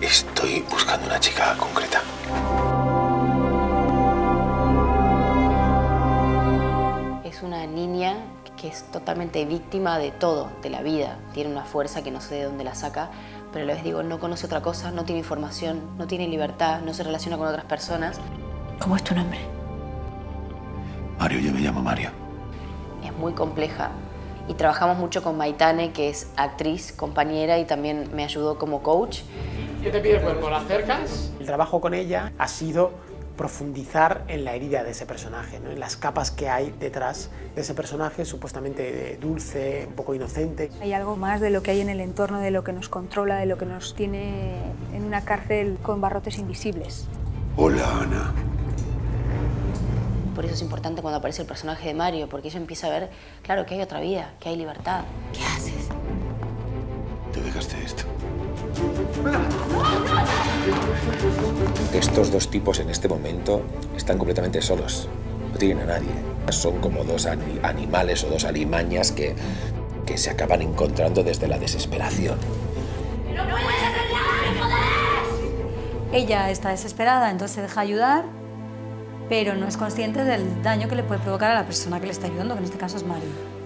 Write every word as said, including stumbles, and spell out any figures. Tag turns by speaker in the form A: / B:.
A: Estoy buscando una chica concreta.
B: Es una niña que es totalmente víctima de todo, de la vida. Tiene una fuerza que no sé de dónde la saca, pero les digo, no conoce otra cosa, no tiene información, no tiene libertad, no se relaciona con otras personas.
C: ¿Cómo es tu nombre?
A: Mario, yo me llamo Mario.
B: Es muy compleja y trabajamos mucho con Maitane, que es actriz, compañera y también me ayudó como coach.
D: ¿Qué te pide el cuerpo? ¿La acercas?
E: El trabajo con ella ha sido profundizar en la herida de ese personaje, ¿no? En las capas que hay detrás de ese personaje supuestamente dulce, un poco inocente.
F: Hay algo más de lo que hay en el entorno, de lo que nos controla, de lo que nos tiene en una cárcel con barrotes invisibles.
A: Hola, Ana.
B: Por eso es importante cuando aparece el personaje de Mario, porque ella empieza a ver, claro, que hay otra vida, que hay libertad.
C: ¿Qué haces?
A: Tú dejaste esto.
G: Estos dos tipos en este momento están completamente solos, no tienen a nadie. Son como dos ani- animales o dos alimañas que, que se acaban encontrando desde la desesperación.
C: ¡No puedes hacer nada, joder! Ella está desesperada, entonces se deja ayudar, pero no es consciente del daño que le puede provocar a la persona que le está ayudando, que en este caso es Mario.